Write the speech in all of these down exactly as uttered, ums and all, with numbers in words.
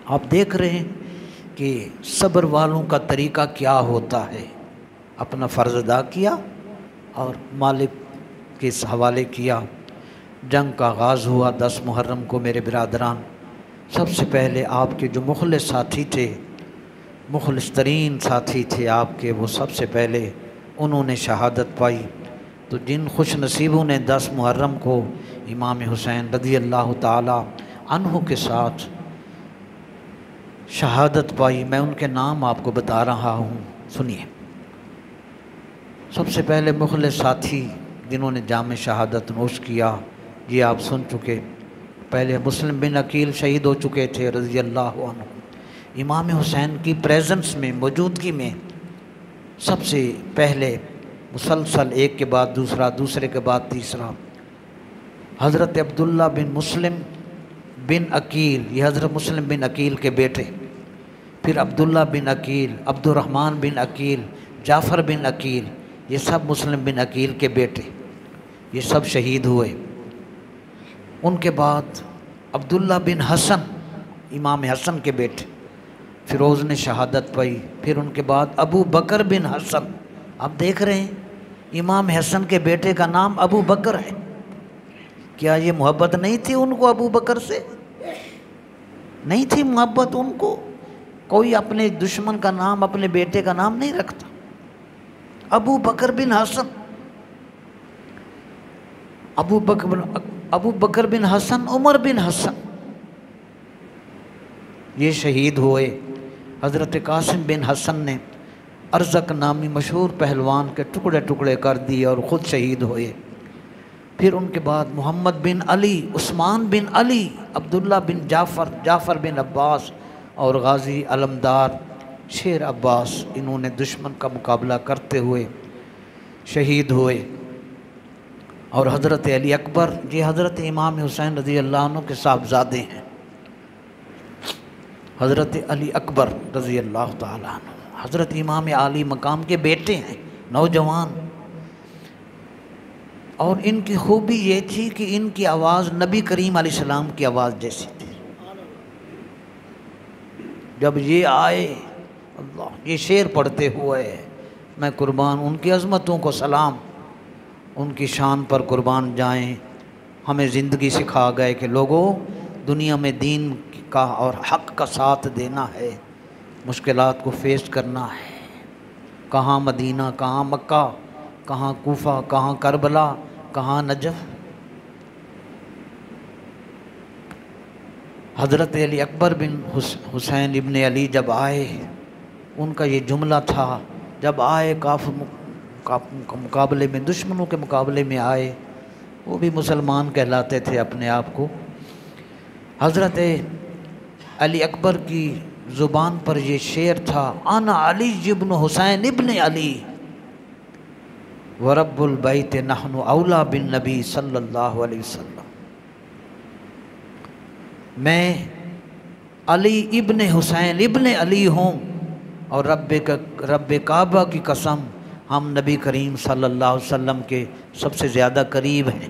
آپ دیکھ رہے ہیں کہ صبر والوں کا طریقہ کیا ہوتا ہے، اپنا فرض ادا کیا اور مالک کے حوالے کیا۔ جنگ کا آغاز ہوا دس محرم کو میرے برادران، سب سے پہلے آپ کے جو مخلص ساتھی تھے، مخلص ترین ساتھی تھے آپ کے، وہ سب سے پہلے انہوں نے شہادت پائی۔ تو جن خوش نصیبوں نے دس محرم کو امام حسین رضی اللہ تعالی عنہ کے ساتھ شہادت پائی، میں ان کے نام آپ کو بتا رہا ہوں، سنیے۔ سب سے پہلے مخلص ساتھی جنہوں نے جام شہادت نوش کیا، یہ آپ سن چکے، پہلے مسلم بن عقیل شہید ہو چکے تھے رضی اللہ عنہ۔ امام حسین کی پریزنس میں، موجودگی میں سب سے پہلے مسلسل ایک کے بعد دوسرا، دوسرے کے بعد تیسرا، حضرت عبداللہ بن مسلم بن عقیل، یہ حضرت مسلم بن عقیل کے بیٹے، پھر عبداللہ بن عقیل، عبد الرحمن بن عقیل، جعفر بن عقیل، یہ سب مسلم بن عقیل کے بیٹے، یہ سب شہید ہوئے۔ ان کے بعد عبداللہ بن حسن، امام حسن کے بیٹے، فیروز نے شہادت پائی۔ پھر ان کے بعد ابو بکر بن حسن، آپ دیکھ رہے ہیں امام حسن کے بیٹے کا نام ابو بکر ہے۔ کیا یہ محبت نہیں تھی ان کو ابو بکر سے؟ نہیں تھی محبت ان کو؟ کوئی اپنے دشمن کا نام اپنے بیٹے کا نام نہیں رکھتا۔ ابو بکر بن حسن، ابو بکر بن ابو بکر بن حسن، عمر بن حسن، یہ شہید ہوئے۔ حضرت قاسم بن حسن نے ارزق نامی مشہور پہلوان کے ٹکڑے ٹکڑے کر دیے اور خود شہید ہوئے۔ پھر ان کے بعد محمد بن علی، عثمان بن علی، عبداللہ بن جعفر، جعفر بن عباس اور غازی علمدار شیر عباس، انہوں نے دشمن کا مقابلہ کرتے ہوئے شہید ہوئے۔ اور حضرت علی اکبر، یہ حضرت امام حسین رضی اللہ عنہ کے صاحبزادے ہیں، حضرت علی اکبر رضی اللہ تعالیٰ عنہ حضرت امام عالی مقام کے بیٹے ہیں، نوجوان۔ اور ان کی خوبی یہ تھی کہ ان کی آواز نبی کریم علیہ السلام کی آواز جیسی تھی۔ جب یہ آئے، اللہ، یہ شعر پڑھتے ہوئے، میں قربان ان کی عظمتوں کو سلام، ان کی شان پر قربان جائیں۔ ہمیں زندگی سکھا گئے کہ لوگوں، دنیا میں دین کا اور حق کا ساتھ دینا ہے، مشکلات کو فیس کرنا ہے۔ کہاں مدینہ، کہاں مکہ، کہاں کوفہ، کہاں کربلا، کہاں نجف۔ حضرت علی اکبر بن حسین ابن علی جب آئے، ان کا یہ جملہ تھا، جب آئے کافر مقابلے میں، دشمنوں کے مقابلے میں آئے، وہ بھی مسلمان کہلاتے تھے اپنے آپ کو۔ حضرت علی اکبر کی زبان پر یہ شعر تھا، انا علی ابن حسین ابن علی ورب البیت نحن اولا بالنبی صلی اللہ علیہ وسلم۔ میں علی ابن حسین ابن علی ہوں، اور رب رب کعبہ کی قسم، ہم نبی کریم صلی اللہ علیہ وسلم کے سب سے زیادہ قریب ہیں۔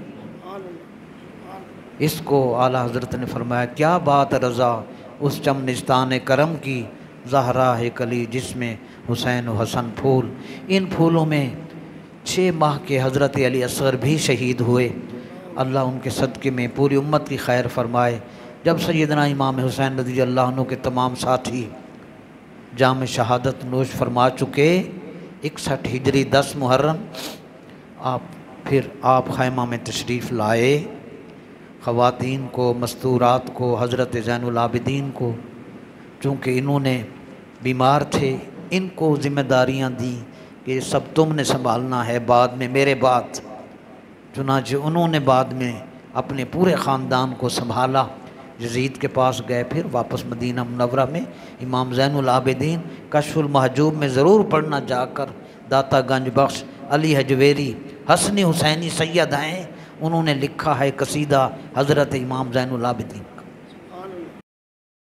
اس کو اعلیٰ حضرت نے فرمایا، کیا بات رضا اس چمنستان کرم کی، زہرا ہے کلی جس میں حسین و حسن پھول۔ ان پھولوں میں چھ ماہ کے حضرت علی اصغر بھی شہید ہوئے۔ اللہ ان کے صدقے میں پوری امت کی خیر فرمائے۔ جب سیدنا امام حسین رضی اللہ عنہ کے تمام ساتھی جام شہادت نوش فرما چکے، اکسٹھ ہجری دس محرم، آپ پھر آپ خیمہ میں تشریف لائے۔ خواتین کو، مستورات کو، حضرت زین العابدین کو، چونکہ انہوں نے بیمار تھے، ان کو ذمہ داریاں دیں کہ یہ سب تم نے سنبھالنا ہے بعد میں، میرے بعد۔ چنانچہ انہوں نے بعد میں اپنے پورے خاندان کو سنبھالا، یزید کے پاس گئے، پھر واپس مدینہ منورہ میں امام زین العابدین کشف المحجوب میں ضرور پڑھنا جا کر، داتا گنج بخش علی حجویری حسنی حسینی سید ہیں، انہوں نے لکھا ہے قصیدہ حضرت امام زین العابدین۔